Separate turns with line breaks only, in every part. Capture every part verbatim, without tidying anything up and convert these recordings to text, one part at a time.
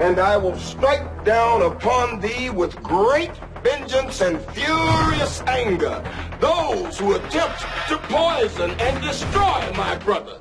and I will strike down upon thee with great vengeance and furious anger those who attempt to poison and destroy my brothers.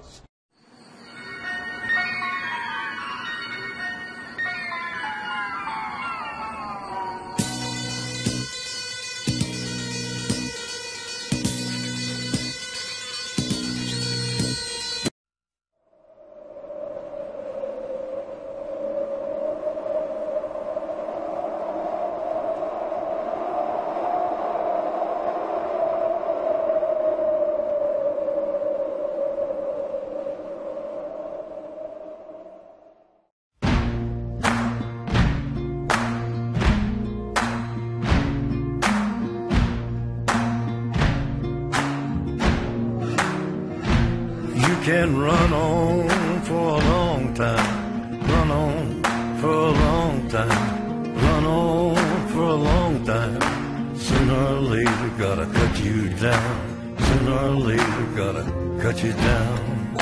You can run on for a long time, run on for a long time, run on for a long time. Sooner or later gotta cut you down, sooner or later gotta cut you down.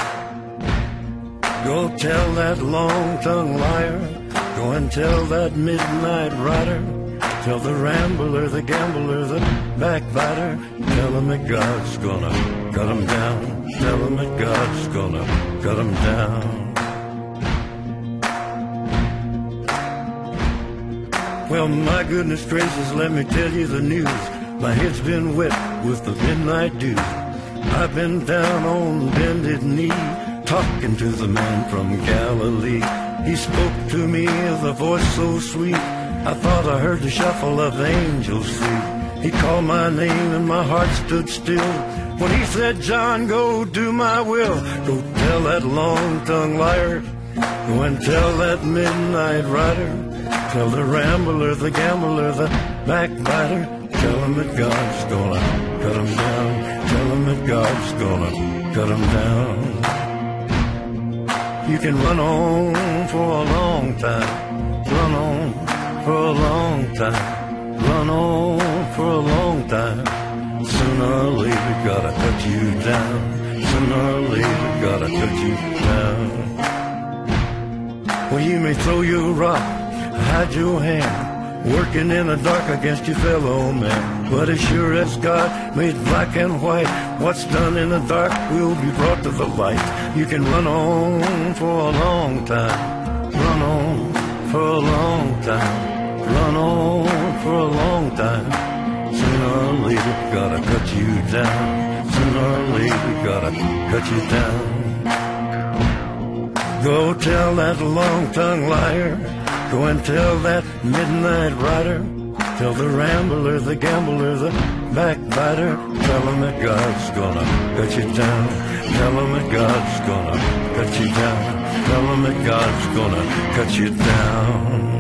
Go tell that long-tongued liar, go and tell that midnight rider, tell the rambler, the gambler, the backbiter, tell him that God's gonna cut him down, tell him that God's gonna cut him down. Well, my goodness gracious, let me tell you the news. My head's been wet with the midnight dew. I've been down on bended knee, talking to the man from Galilee. He spoke to me with a voice so sweet, I thought I heard the shuffle of angels' feet. He called my name and my heart stood still when he said, John, go do my will. Go tell that long-tongued liar, go and tell that midnight rider, tell the rambler, the gambler, the backbiter, tell him that God's gonna cut him down, tell him that God's gonna cut him down. You can run on for a long time, run on for a long time, run on for a long time. Sooner or later gotta cut you down, sooner or later gotta cut you down. Well, you may throw your rock, hide your hand, working in the dark against your fellow man, but as sure as God made black and white, what's done in the dark will be brought to the light. You can run on for a long time, run on for a long time, run on for a long time. Sooner or later gotta cut you down, sooner or later gotta cut you down. Go tell that long-tongued liar, go and tell that midnight rider, tell the rambler, the gambler, the backbiter, tell him that God's gonna cut you down, tell him that God's gonna cut you down, tell him that God's gonna cut you down.